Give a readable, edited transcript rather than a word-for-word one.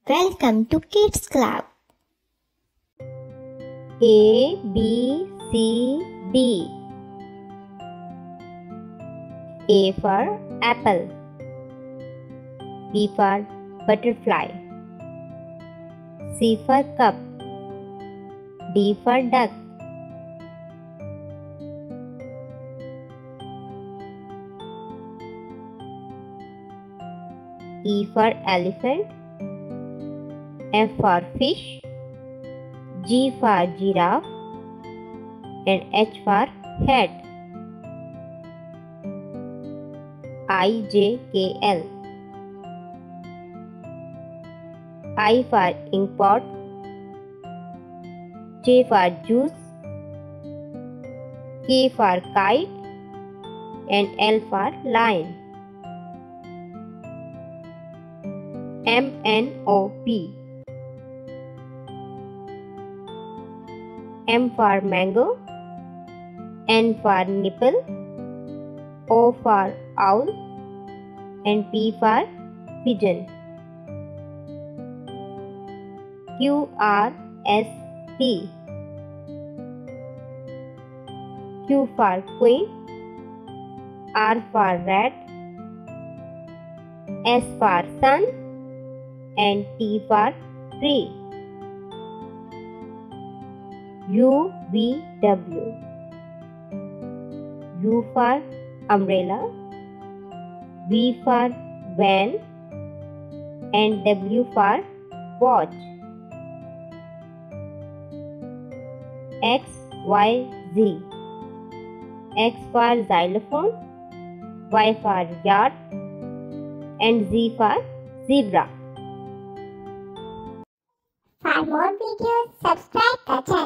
Welcome to Kids Club. A B C D. A for apple. B for butterfly. C for cup. D for duck. E for elephant. F for fish. G for giraffe. And H for hat. I-J-K-L. I for ink pot. J for juice. K for kite. And L for lion. M-N-O-P. M for mango. N for nipple. O for owl. And P for pigeon. Q-R-S-T. Q for queen. R for rat. S for sun. And T for tree. U-V-W. U for umbrella. V for van. And W for watch. X, Y, Z. X for xylophone. Y for yard. And Z for zebra. For more videos, subscribe the channel.